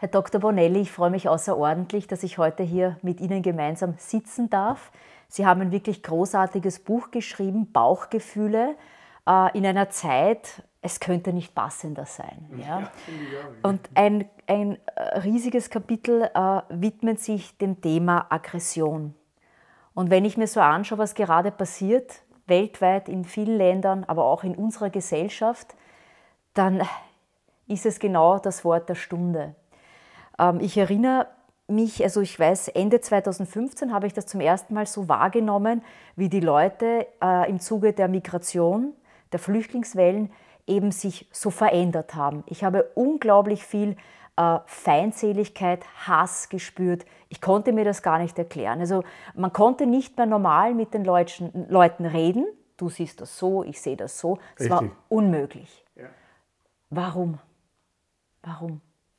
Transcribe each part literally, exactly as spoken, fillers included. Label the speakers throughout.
Speaker 1: Herr Doktor Bonelli, ich freue mich außerordentlich, dass ich heute hier mit Ihnen gemeinsam sitzen darf. Sie haben ein wirklich großartiges Buch geschrieben, Bauchgefühle, äh, in einer Zeit, es könnte nicht passender sein. Ja? Ja, und ein, ein riesiges Kapitel äh, widmet sich dem Thema Aggression. Und wenn ich mir so anschaue, was gerade passiert, weltweit in vielen Ländern, aber auch in unserer Gesellschaft, dann ist es genau das Wort der Stunde. Ähm, ich erinnere mich, also ich weiß, Ende zweitausendfünfzehn habe ich das zum ersten Mal so wahrgenommen, wie die Leute äh, im Zuge der Migration, der Flüchtlingswellen eben sich so verändert haben. Ich habe unglaublich viel äh, Feindseligkeit, Hass gespürt. Ich konnte mir das gar nicht erklären. Also man konnte nicht mehr normal mit den Leutschen, Leuten reden. Du siehst das so, ich sehe das so. Es war unmöglich. Ja. Warum? Warum?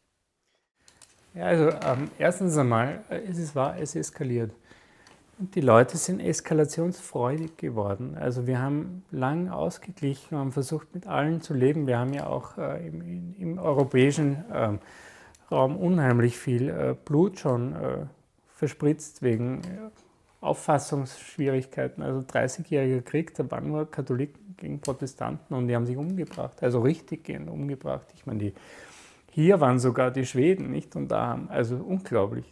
Speaker 2: Ja, also ähm, erstens einmal, es ist wahr, es eskaliert. Und die Leute sind eskalationsfreudig geworden. Also wir haben lang ausgeglichen, haben versucht mit allen zu leben. Wir haben ja auch äh, im, im europäischen äh, Raum unheimlich viel äh, Blut schon äh, verspritzt wegen äh, Auffassungsschwierigkeiten. Also dreißigjähriger Krieg, da waren nur Katholiken gegen Protestanten und die haben sich umgebracht, also richtig gehend umgebracht. Ich meine, die, hier waren sogar die Schweden, nicht? Und da haben, also unglaublich.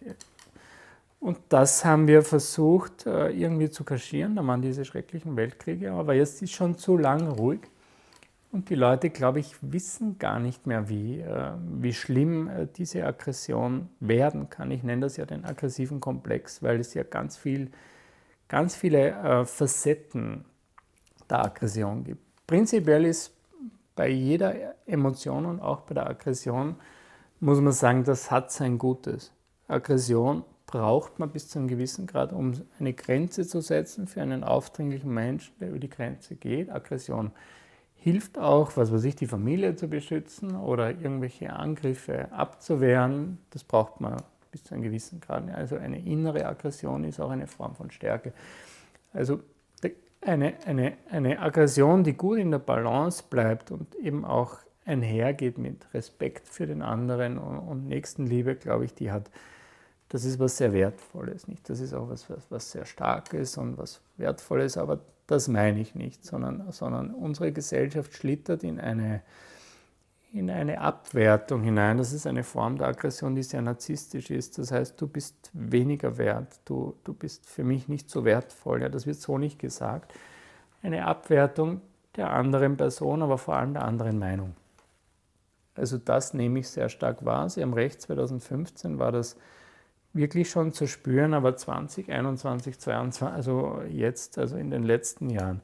Speaker 2: Und das haben wir versucht irgendwie zu kaschieren, da waren diese schrecklichen Weltkriege, aber jetzt ist schon zu lang ruhig. Und die Leute, glaube ich, wissen gar nicht mehr, wie, wie schlimm diese Aggression werden kann. Ich nenne das ja den aggressiven Komplex, weil es ja ganz, viel, ganz viele Facetten der Aggression gibt. Prinzipiell ist bei jeder Emotion und auch bei der Aggression, muss man sagen, das hat sein Gutes. Aggression braucht man bis zu einem gewissen Grad, um eine Grenze zu setzen für einen aufdringlichen Menschen, der über die Grenze geht. Aggression hilft auch, was weiß ich, die Familie zu beschützen oder irgendwelche Angriffe abzuwehren. Das braucht man bis zu einem gewissen Grad. Also eine innere Aggression ist auch eine Form von Stärke. Also eine, eine, eine Aggression, die gut in der Balance bleibt und eben auch einhergeht mit Respekt für den anderen und, und Nächstenliebe, glaube ich, die hat, das ist was sehr Wertvolles. Nicht? Das ist auch was, was, was sehr Starkes und was Wertvolles, aber das meine ich nicht, sondern, sondern unsere Gesellschaft schlittert in eine, in eine Abwertung hinein. Das ist eine Form der Aggression, die sehr narzisstisch ist. Das heißt, du bist weniger wert, du, du bist für mich nicht so wertvoll. Ja, das wird so nicht gesagt. Eine Abwertung der anderen Person, aber vor allem der anderen Meinung. Also das nehme ich sehr stark wahr. Sie haben recht, zweitausendfünfzehn war das wirklich schon zu spüren, aber zwanzig einundzwanzig, zweiundzwanzig, also jetzt, also in den letzten Jahren,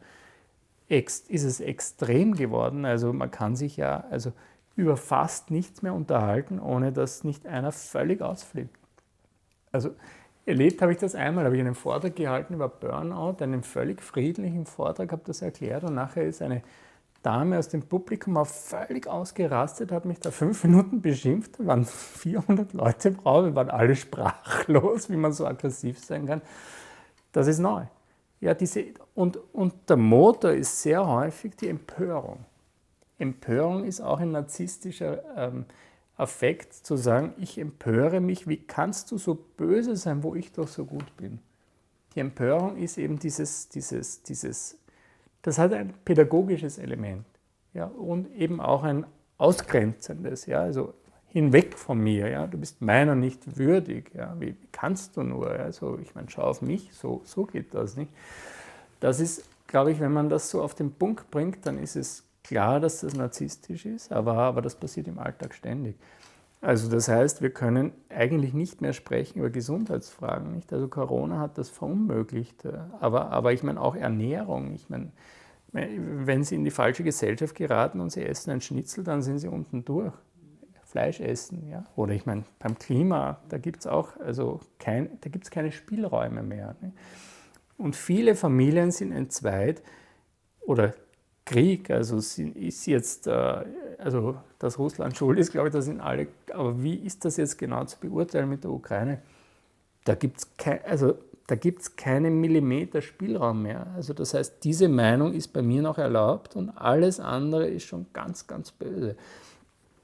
Speaker 2: ist es extrem geworden. Also man kann sich ja also über fast nichts mehr unterhalten, ohne dass nicht einer völlig ausflippt. Also erlebt habe ich das einmal, habe ich einen Vortrag gehalten über Burnout, einen völlig friedlichen Vortrag, habe das erklärt und nachher ist eine Dame aus dem Publikum auch völlig ausgerastet, hat mich da fünf Minuten beschimpft, da waren vierhundert Leute im Raum, wir waren alle sprachlos, wie man so aggressiv sein kann. Das ist neu. Ja, diese, und, und der Motor ist sehr häufig die Empörung. Empörung ist auch ein narzisstischer ähm, Affekt, zu sagen, ich empöre mich, wie kannst du so böse sein, wo ich doch so gut bin? Die Empörung ist eben dieses, dieses, dieses das hat ein pädagogisches Element, ja, und eben auch ein ausgrenzendes, ja, also hinweg von mir, ja, du bist meiner nicht würdig, ja, wie kannst du nur, also ich meine, schau auf mich, so, so geht das nicht. Das ist, glaube ich, wenn man das so auf den Punkt bringt, dann ist es klar, dass das narzisstisch ist, aber, aber das passiert im Alltag ständig. Also das heißt, wir können eigentlich nicht mehr sprechen über Gesundheitsfragen, nicht? Also Corona hat das verunmöglicht, aber, aber ich meine auch Ernährung, ich meine, wenn Sie in die falsche Gesellschaft geraten und Sie essen ein Schnitzel, dann sind Sie unten durch. Fleisch essen, ja. Oder ich meine, beim Klima, da gibt es auch, also kein, da gibt es keine Spielräume mehr. Ne? Und viele Familien sind entzweit oder Krieg, also ist jetzt, also dass Russland schuld ist, glaube ich, das sind alle, aber wie ist das jetzt genau zu beurteilen mit der Ukraine? Da gibt es kein, also da gibt es keinen Millimeter Spielraum mehr. Also das heißt, diese Meinung ist bei mir noch erlaubt und alles andere ist schon ganz, ganz böse.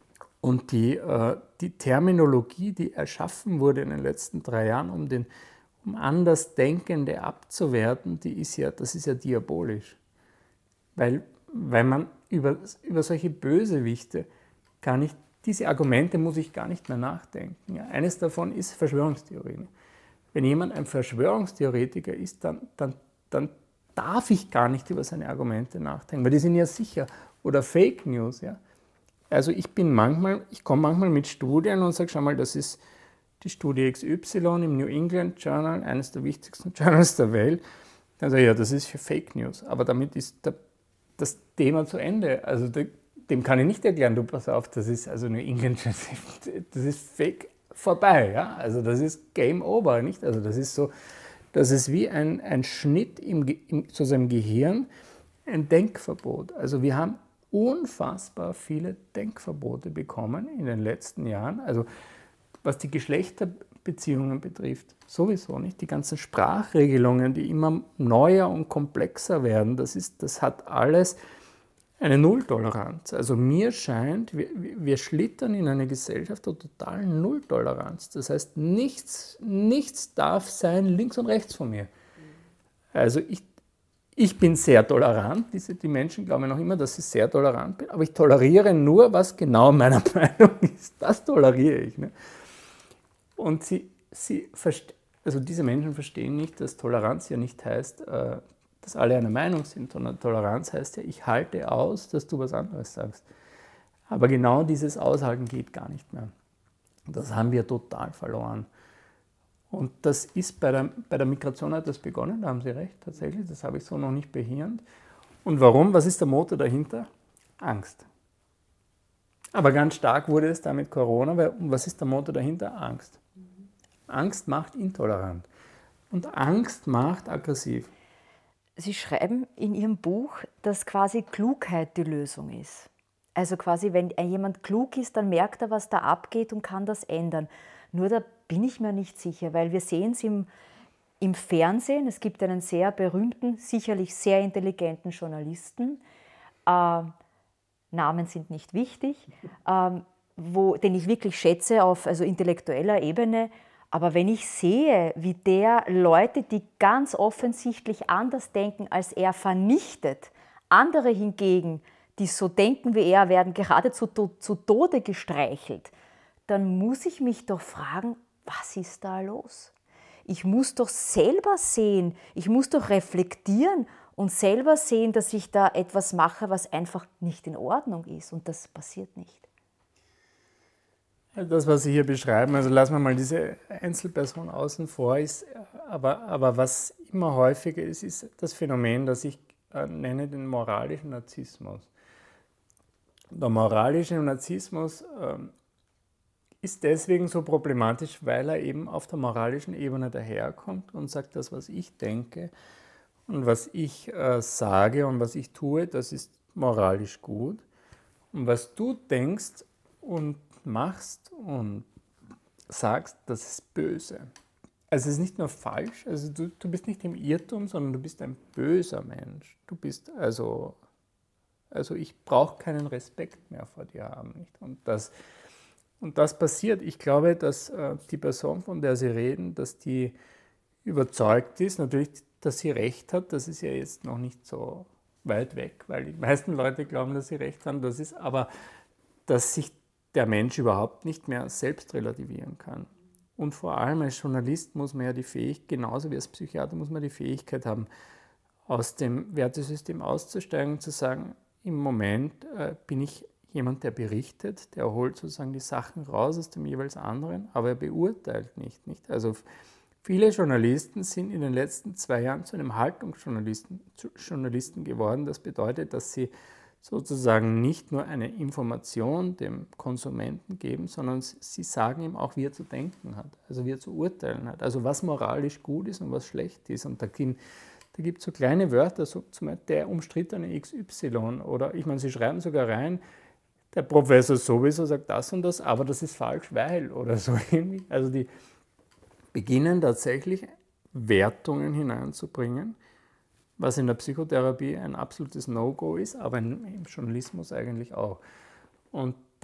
Speaker 2: Und die, äh, die Terminologie, die erschaffen wurde in den letzten drei Jahren, um, den, um Andersdenkende abzuwerten, die ist ja, das ist ja diabolisch. Weil, weil man über, über solche Bösewichte gar nicht, diese Argumente muss ich gar nicht mehr nachdenken. Ja, eines davon ist Verschwörungstheorien. Wenn jemand ein Verschwörungstheoretiker ist, dann, dann, dann darf ich gar nicht über seine Argumente nachdenken, weil die sind ja sicher. Oder Fake News, ja. Also ich bin manchmal, ich komme manchmal mit Studien und sage, schau mal, das ist die Studie X Y im New England Journal, eines der wichtigsten Journals der Welt. Also ja, das ist für Fake News, aber damit ist der, das Thema zu Ende. Also de, dem kann ich nicht erklären, du pass auf, das ist also New England Journal, das ist Fake vorbei, ja. Also das ist Game Over, nicht? Also das ist so, das ist wie ein, ein Schnitt im, im, zu seinem Gehirn, ein Denkverbot. Also wir haben unfassbar viele Denkverbote bekommen in den letzten Jahren. Also was die Geschlechterbeziehungen betrifft, sowieso nicht. Die ganzen Sprachregelungen, die immer neuer und komplexer werden, das, ist, das hat alles eine Nulltoleranz. Also mir scheint, wir, wir schlittern in eine Gesellschaft der totalen Nulltoleranz. Das heißt, nichts, nichts darf sein links und rechts von mir. Also ich Ich bin sehr tolerant, Diese, die Menschen glauben noch immer, dass ich sehr tolerant bin, aber ich toleriere nur, was genau meiner Meinung ist. Das toleriere ich. Ne? Und sie, sie also diese Menschen verstehen nicht, dass Toleranz ja nicht heißt, dass alle einer Meinung sind, sondern Toleranz heißt ja, ich halte aus, dass du was anderes sagst. Aber genau dieses Aushalten geht gar nicht mehr. Das haben wir total verloren. Und das ist bei der, bei der Migration hat das begonnen, da haben Sie recht, tatsächlich, das habe ich so noch nicht behirnt. Und warum? Was ist der Motor dahinter? Angst. Aber ganz stark wurde es da mit Corona, weil was ist der Motor dahinter? Angst. Mhm. Angst macht intolerant und Angst macht aggressiv.
Speaker 1: Sie schreiben in Ihrem Buch, dass quasi Klugheit die Lösung ist. Also quasi, wenn jemand klug ist, dann merkt er, was da abgeht und kann das ändern. Nur da bin ich mir nicht sicher, weil wir sehen es im, im Fernsehen. Es gibt einen sehr berühmten, sicherlich sehr intelligenten Journalisten, äh, Namen sind nicht wichtig, äh, wo, den ich wirklich schätze auf also intellektueller Ebene. Aber wenn ich sehe, wie der Leute, die ganz offensichtlich anders denken als er, vernichtet, andere hingegen, die so denken wie er, werden geradezu zu Tode gestreichelt, dann muss ich mich doch fragen, was ist da los? Ich muss doch selber sehen, ich muss doch reflektieren und selber sehen, dass ich da etwas mache, was einfach nicht in Ordnung ist. Und das passiert nicht.
Speaker 2: Das, was Sie hier beschreiben, also lassen wir mal diese Einzelperson außen vor, ist, aber, aber was immer häufiger ist, ist das Phänomen, das ich äh, nenne den moralischen Narzissmus. Der moralische Narzissmus äh, ist deswegen so problematisch, weil er eben auf der moralischen Ebene daherkommt und sagt, das, was ich denke und was ich äh, sage und was ich tue, das ist moralisch gut. Und was du denkst und machst und sagst, das ist böse. Also es ist nicht nur falsch, also du, du bist nicht im Irrtum, sondern du bist ein böser Mensch. Du bist also, also ich brauche keinen Respekt mehr vor dir haben. Nicht? Und, das, und das passiert. Ich glaube, dass äh, die Person, von der Sie reden, dass die überzeugt ist, natürlich, dass sie recht hat, das ist ja jetzt noch nicht so weit weg, weil die meisten Leute glauben, dass sie recht haben, das ist aber, dass sich der Mensch überhaupt nicht mehr selbst relativieren kann. Und vor allem als Journalist muss man ja die Fähigkeit, genauso wie als Psychiater, muss man die Fähigkeit haben, aus dem Wertesystem auszusteigen und zu sagen, im Moment äh, bin ich jemand, der berichtet, der holt sozusagen die Sachen raus aus dem jeweils anderen, aber er beurteilt nicht. nicht? Also viele Journalisten sind in den letzten zwei Jahren zu einem Haltungsjournalisten zu Journalisten geworden. Das bedeutet, dass sie sozusagen nicht nur eine Information dem Konsumenten geben, sondern sie sagen ihm auch, wie er zu denken hat, also wie er zu urteilen hat, also was moralisch gut ist und was schlecht ist. Und da gibt da gibt es so kleine Wörter, so zum Beispiel der umstrittene X Y oder ich meine, sie schreiben sogar rein, der Professor sowieso sagt das und das, aber das ist falsch, weil oder so irgendwie. Also die beginnen tatsächlich Wertungen hineinzubringen, was in der Psychotherapie ein absolutes No-Go ist, aber im Journalismus eigentlich auch. Und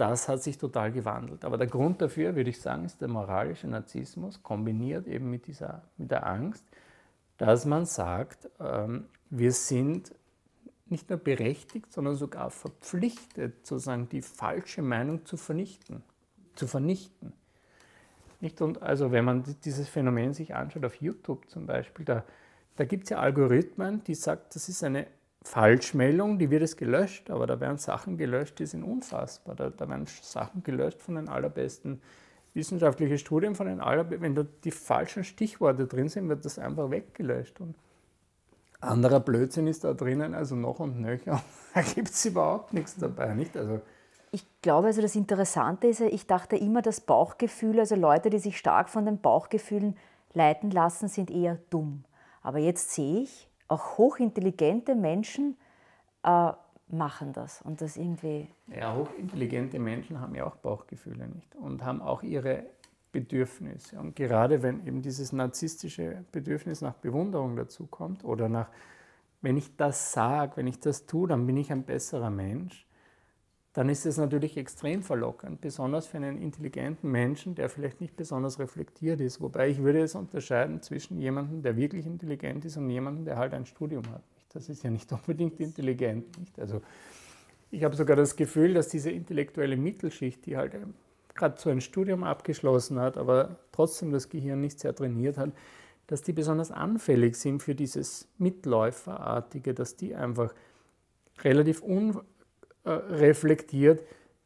Speaker 2: das hat sich total gewandelt. Aber der Grund dafür, würde ich sagen, ist der moralische Narzissmus, kombiniert eben mit, dieser, mit der Angst, dass man sagt, ähm, wir sind nicht nur berechtigt, sondern sogar verpflichtet, sozusagen die falsche Meinung zu vernichten. Zu vernichten. Nicht? Und also wenn man dieses Phänomen sich anschaut, auf YouTube zum Beispiel, da, da gibt es ja Algorithmen, die sagen, das ist eine Falschmeldung, die wird es gelöscht, aber da werden Sachen gelöscht, die sind unfassbar. Da, da werden Sachen gelöscht von den allerbesten wissenschaftlichen Studien, von den allerbesten, wenn da die falschen Stichworte drin sind, wird das einfach weggelöscht. Und anderer Blödsinn ist da drinnen, also noch und nöcher, da gibt es überhaupt nichts dabei. Nicht? Also,
Speaker 1: ich glaube, also das Interessante ist ja, ich dachte immer, dass Bauchgefühle, also Leute, die sich stark von den Bauchgefühlen leiten lassen, sind eher dumm. Aber jetzt sehe ich, auch hochintelligente Menschen äh, machen das und das irgendwie...
Speaker 2: Ja, hochintelligente Menschen haben ja auch Bauchgefühle, nicht? Und haben auch ihre Bedürfnisse. Und gerade wenn eben dieses narzisstische Bedürfnis nach Bewunderung dazu kommt oder nach, wenn ich das sage, wenn ich das tue, dann bin ich ein besserer Mensch, dann ist es natürlich extrem verlockend, besonders für einen intelligenten Menschen, der vielleicht nicht besonders reflektiert ist. Wobei ich würde es unterscheiden zwischen jemandem, der wirklich intelligent ist und jemandem, der halt ein Studium hat. Das ist ja nicht unbedingt intelligent. Nicht? Also ich habe sogar das Gefühl, dass diese intellektuelle Mittelschicht, die halt gerade so ein Studium abgeschlossen hat, aber trotzdem das Gehirn nicht sehr trainiert hat, dass die besonders anfällig sind für dieses Mitläuferartige, dass die einfach relativ unreflektiert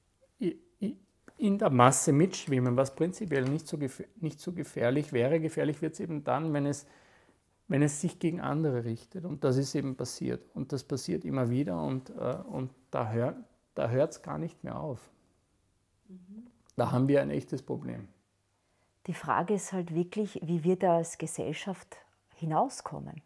Speaker 2: in der Masse mitschwimmen, was prinzipiell nicht so, nicht so gefährlich wäre. Gefährlich wird es eben dann, wenn es, wenn es sich gegen andere richtet. Und das ist eben passiert. Und das passiert immer wieder und, und da hört da es gar nicht mehr auf. Mhm. Da haben wir ein echtes Problem.
Speaker 1: Die Frage ist halt wirklich, wie wir da als Gesellschaft hinauskommen.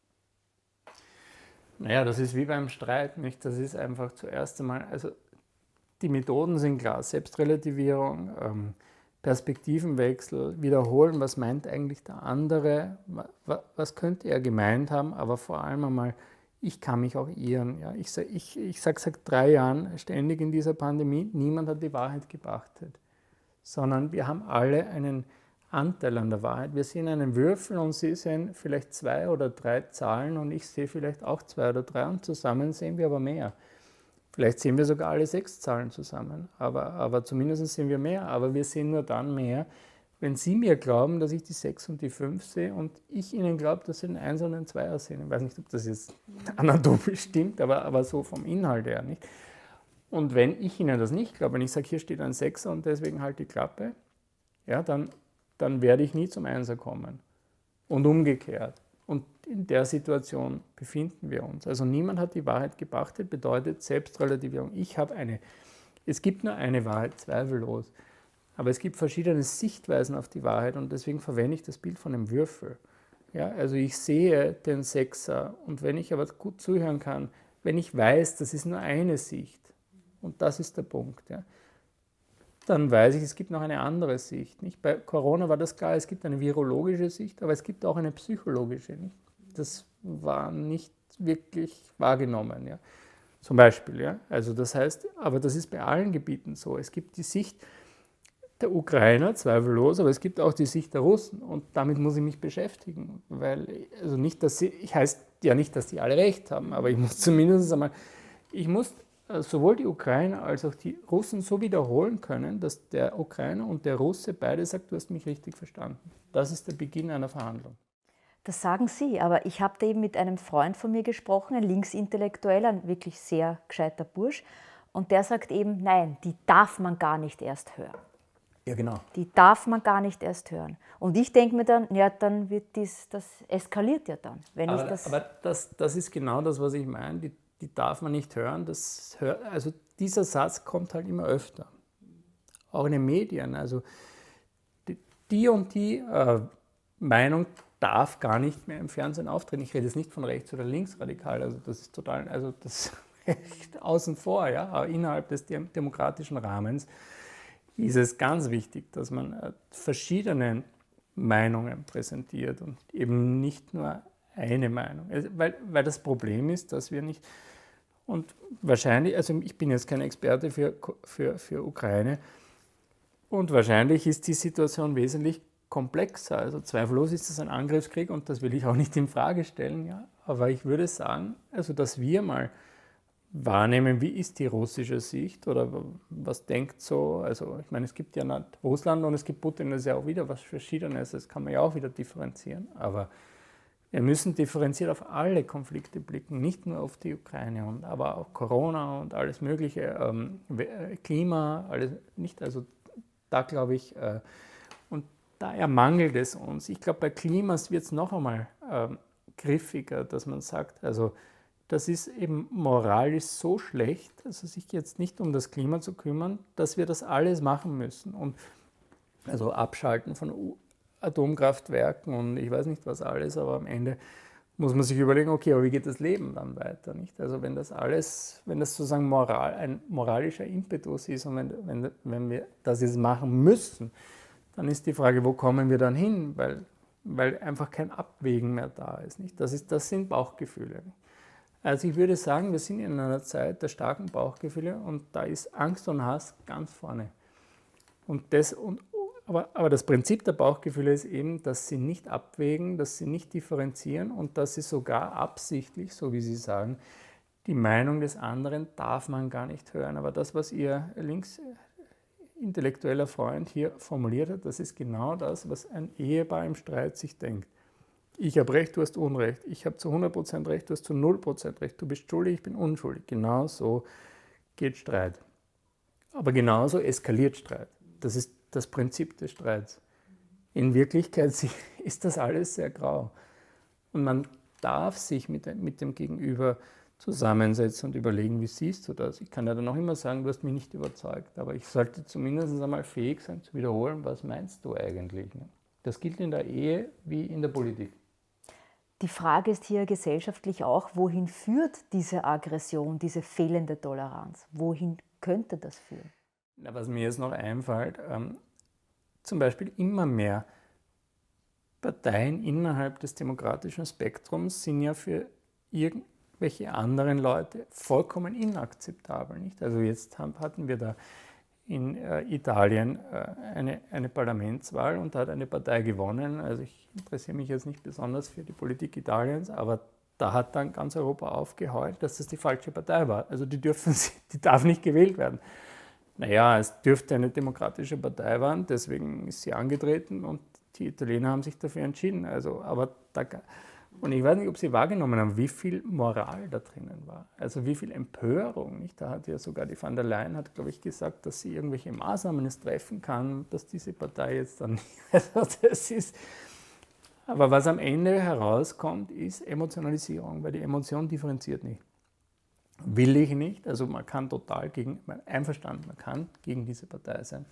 Speaker 2: Naja, das ist wie beim Streit, nicht? Das ist einfach zuerst einmal, also die Methoden sind klar, Selbstrelativierung, ähm, Perspektivenwechsel, wiederholen, was meint eigentlich der andere, was könnte er gemeint haben, aber vor allem einmal, ich kann mich auch irren. Ja? Ich, ich, ich sage seit drei Jahren ständig in dieser Pandemie, niemand hat die Wahrheit gepachtet, sondern wir haben alle einen Anteil an der Wahrheit. Wir sehen einen Würfel und Sie sehen vielleicht zwei oder drei Zahlen und ich sehe vielleicht auch zwei oder drei und zusammen sehen wir aber mehr. Vielleicht sehen wir sogar alle sechs Zahlen zusammen, aber, aber zumindest sehen wir mehr. Aber wir sehen nur dann mehr, wenn Sie mir glauben, dass ich die sechs und die fünf sehe und ich Ihnen glaube, dass Sie den eins und den zweier sehen. Ich weiß nicht, ob das jetzt anatomisch stimmt, aber, aber so vom Inhalt her nicht. Und wenn ich Ihnen das nicht glaube, wenn ich sage, hier steht ein Sechser und deswegen halt die Klappe, ja, dann, dann werde ich nie zum Einser kommen. Und umgekehrt. Und in der Situation befinden wir uns. Also niemand hat die Wahrheit gepachtet, bedeutet Selbstrelativierung. Ich habe eine. Es gibt nur eine Wahrheit, zweifellos. Aber es gibt verschiedene Sichtweisen auf die Wahrheit und deswegen verwende ich das Bild von einem Würfel. Ja, also ich sehe den Sechser und wenn ich aber gut zuhören kann, wenn ich weiß, das ist nur eine Sicht und das ist der Punkt, ja, dann weiß ich, es gibt noch eine andere Sicht. Nicht? Bei Corona war das klar, es gibt eine virologische Sicht, aber es gibt auch eine psychologische. Nicht? Das war nicht wirklich wahrgenommen. Ja? Zum Beispiel. Ja? Also das heißt, aber das ist bei allen Gebieten so. Es gibt die Sicht der Ukrainer, zweifellos, aber es gibt auch die Sicht der Russen und damit muss ich mich beschäftigen. Weil, also nicht, dass sie, ich heißt ja nicht, dass die alle recht haben, aber ich muss zumindest einmal, ich muss sowohl die Ukrainer als auch die Russen so wiederholen können, dass der Ukrainer und der Russe beide sagt, du hast mich richtig verstanden. Das ist der Beginn einer Verhandlung.
Speaker 1: Das sagen Sie, aber ich habe da eben mit einem Freund von mir gesprochen, ein Linksintellektueller, ein wirklich sehr gescheiter Bursch, und der sagt eben, nein, die darf man gar nicht erst hören.
Speaker 2: Ja, genau.
Speaker 1: Die darf man gar nicht erst hören. Und ich denke mir dann, ja, dann wird dies, das eskaliert ja dann. Wenn
Speaker 2: aber
Speaker 1: ich das
Speaker 2: aber das, das ist genau das, was ich meine. Die, die darf man nicht hören. Das hör, also dieser Satz kommt halt immer öfter. Auch in den Medien. Also die, die und die äh, Meinung darf gar nicht mehr im Fernsehen auftreten. Ich rede jetzt nicht von rechts- oder linksradikal. Also das ist total, also das echt außen vor, ja, aber innerhalb des demokratischen Rahmens ist es ganz wichtig, dass man verschiedene Meinungen präsentiert und eben nicht nur eine Meinung. Weil, weil das Problem ist, dass wir nicht, Und wahrscheinlich, also ich bin jetzt kein Experte für, für, für Ukraine, und wahrscheinlich ist die Situation wesentlich komplexer. Also zweifellos ist es ein Angriffskrieg und das will ich auch nicht in Frage stellen. Ja. Aber ich würde sagen, also dass wir mal wahrnehmen, wie ist die russische Sicht oder was denkt so, also ich meine, es gibt ja nicht Russland und es gibt Putin, das ist ja auch wieder was Verschiedenes, das kann man ja auch wieder differenzieren, aber wir müssen differenziert auf alle Konflikte blicken, nicht nur auf die Ukraine, und, aber auch Corona und alles mögliche, ähm, Klima, alles nicht, also da glaube ich, äh, und da ermangelt es uns. Ich glaube, bei Klimas wird es noch einmal äh, griffiger, dass man sagt, also das ist eben moralisch so schlecht, also sich jetzt nicht um das Klima zu kümmern, dass wir das alles machen müssen. Und also Abschalten von Atomkraftwerken und ich weiß nicht was alles, aber am Ende muss man sich überlegen, okay, aber wie geht das Leben dann weiter? Nicht? Also wenn das alles, wenn das sozusagen moral, ein moralischer Impetus ist und wenn, wenn, wenn wir das jetzt machen müssen, dann ist die Frage, wo kommen wir dann hin? Weil, weil einfach kein Abwägen mehr da ist. Nicht? Das, ist, das sind Bauchgefühle. Also ich würde sagen, wir sind in einer Zeit der starken Bauchgefühle und da ist Angst und Hass ganz vorne. Und das, und, aber, aber das Prinzip der Bauchgefühle ist eben, dass sie nicht abwägen, dass sie nicht differenzieren und dass sie sogar absichtlich, so wie Sie sagen, die Meinung des anderen darf man gar nicht hören. Aber das, was Ihr linksintellektueller Freund hier formuliert hat, das ist genau das, was ein Ehepaar im Streit sich denkt. Ich habe Recht, du hast Unrecht. Ich habe zu hundert Prozent Recht, du hast zu null Prozent Recht. Du bist schuldig, ich bin unschuldig. Genau so geht Streit. Aber genauso eskaliert Streit. Das ist das Prinzip des Streits. In Wirklichkeit ist das alles sehr grau. Und man darf sich mit dem Gegenüber zusammensetzen und überlegen, wie siehst du das? Ich kann ja dann auch immer sagen, du hast mich nicht überzeugt. Aber ich sollte zumindest einmal fähig sein zu wiederholen, was meinst du eigentlich? Das gilt in der Ehe wie in der Politik.
Speaker 1: Die Frage ist hier gesellschaftlich auch, wohin führt diese Aggression, diese fehlende Toleranz? Wohin könnte das führen?
Speaker 2: Na, was mir jetzt noch einfällt, ähm, zum Beispiel immer mehr Parteien innerhalb des demokratischen Spektrums sind ja für irgendwelche anderen Leute vollkommen inakzeptabel. Nicht? Also jetzt haben, hatten wir da in äh, Italien äh, eine, eine Parlamentswahl und da hat eine Partei gewonnen. Also ich interessiere mich jetzt nicht besonders für die Politik Italiens, aber da hat dann ganz Europa aufgeheult, dass das die falsche Partei war. Also die, dürfen, die darf nicht gewählt werden. Naja, es dürfte eine demokratische Partei sein, deswegen ist sie angetreten und die Italiener haben sich dafür entschieden. Also, aber da, und ich weiß nicht, ob Sie wahrgenommen haben, wie viel Moral da drinnen war. Also wie viel Empörung. Nicht? Da hat ja sogar die von der Leyen, hat, glaube ich, gesagt, dass sie irgendwelche Maßnahmen es treffen kann, dass diese Partei jetzt dann nicht. Also das ist, aber was am Ende herauskommt, ist Emotionalisierung, weil die Emotion differenziert nicht. Will ich nicht, also man kann total gegen, einverstanden, man kann gegen diese Partei sein.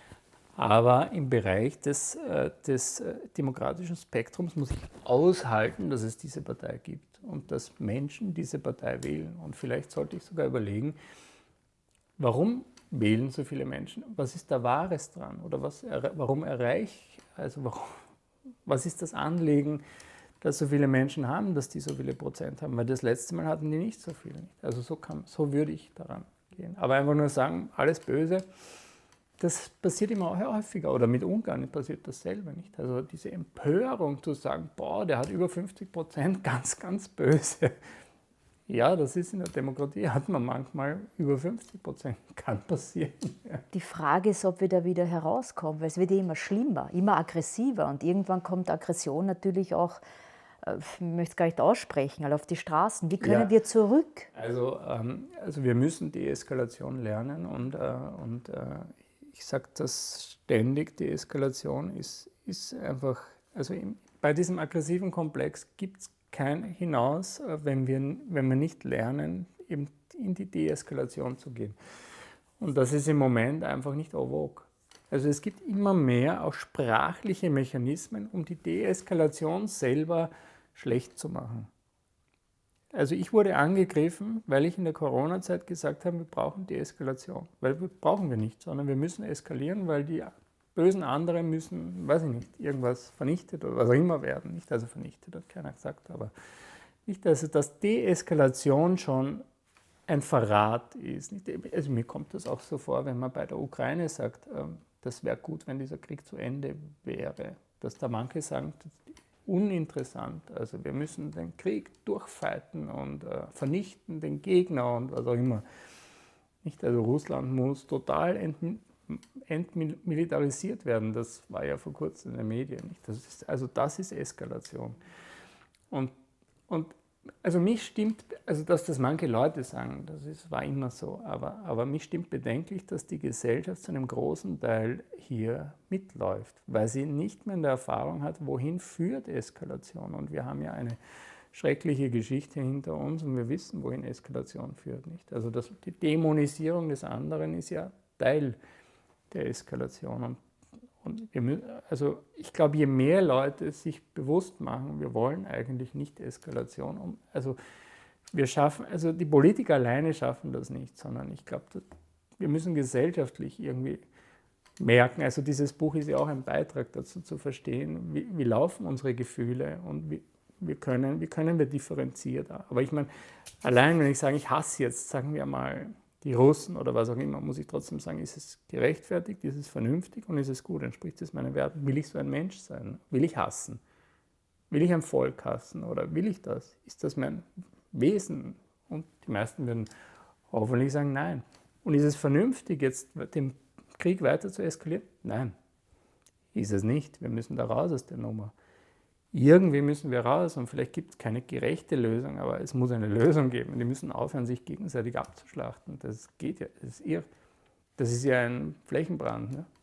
Speaker 2: Aber im Bereich des, äh, des äh, demokratischen Spektrums muss ich aushalten, dass es diese Partei gibt und dass Menschen diese Partei wählen. Und vielleicht sollte ich sogar überlegen, warum wählen so viele Menschen? Was ist da Wahres dran? Oder was, warum erreiche also warum, was ist das Anliegen, dass so viele Menschen haben, dass die so viele Prozent haben? Weil das letzte Mal hatten die nicht so viele. Also so, kann, so würde ich daran gehen. Aber einfach nur sagen, alles böse. Das passiert immer häufiger, oder mit Ungarn passiert dasselbe, nicht? Also diese Empörung zu sagen, boah, der hat über fünfzig Prozent, ganz, ganz böse. Ja, das ist in der Demokratie, hat man manchmal über fünfzig Prozent, kann passieren. Ja.
Speaker 1: Die Frage ist, ob wir da wieder herauskommen, weil es wird ja immer schlimmer, immer aggressiver und irgendwann kommt Aggression natürlich auch, ich möchte es gar nicht aussprechen, aber auf die Straßen. Wie können ja. wir zurück?
Speaker 2: Also, ähm, also wir müssen Deeskalation lernen und, äh, und äh, ich sage das ständig, die Eskalation ist, ist einfach, also im, bei diesem aggressiven Komplex gibt es kein Hinaus, wenn wir, wenn wir nicht lernen, eben in die Deeskalation zu gehen. Und das ist im Moment einfach nicht en vogue. Also es gibt immer mehr auch sprachliche Mechanismen, um die Deeskalation selber schlecht zu machen. Also ich wurde angegriffen, weil ich in der Corona-Zeit gesagt habe, wir brauchen Deeskalation. Weil wir brauchen wir nicht, sondern wir müssen eskalieren, weil die bösen anderen müssen, weiß ich nicht, irgendwas vernichtet oder was auch immer werden. Nicht also vernichtet, hat keiner gesagt, aber nicht, also dass Deeskalation schon ein Verrat ist. Also mir kommt das auch so vor, wenn man bei der Ukraine sagt, das wäre gut, wenn dieser Krieg zu Ende wäre. Dass da manche sagen, das ist uninteressant. Also wir müssen den Krieg durchfighten und vernichten, den Gegner und was auch immer. Nicht? Also Russland muss total ent, entmilitarisiert werden. Das war ja vor kurzem in den Medien. Nicht? Das ist, also das ist Eskalation. Und, und also mich stimmt, also dass das manche Leute sagen, das ist, war immer so, aber, aber mich stimmt bedenklich, dass die Gesellschaft zu einem großen Teil hier mitläuft, weil sie nicht mehr in der Erfahrung hat, wohin führt Eskalation. Und wir haben ja eine schreckliche Geschichte hinter uns und wir wissen, wohin Eskalation führt. Nicht? Also das, die Dämonisierung des anderen ist ja Teil der Eskalation. Und Und wir müssen, also ich glaube, je mehr Leute sich bewusst machen, wir wollen eigentlich nicht Eskalation. Um, also wir schaffen, also die Politiker alleine schaffen das nicht, sondern ich glaube, wir müssen gesellschaftlich irgendwie merken, also dieses Buch ist ja auch ein Beitrag dazu zu verstehen, wie, wie laufen unsere Gefühle und wie, wir können, wie können wir differenziert. Aber ich meine, allein wenn ich sage, ich hasse jetzt, sagen wir mal, die Russen oder was auch immer, muss ich trotzdem sagen, ist es gerechtfertigt, ist es vernünftig und ist es gut, entspricht es meinen Werten? Will ich so ein Mensch sein? Will ich hassen? Will ich ein Volk hassen oder will ich das? Ist das mein Wesen? Und die meisten würden hoffentlich sagen, nein. Und ist es vernünftig, jetzt den Krieg weiter zu eskalieren? Nein, ist es nicht. Wir müssen da raus aus der Nummer. Irgendwie müssen wir raus und vielleicht gibt es keine gerechte Lösung, aber es muss eine Lösung geben. Die müssen aufhören, sich gegenseitig abzuschlachten. Das geht ja, das ist irre. Das ist ja ein Flächenbrand. Ne?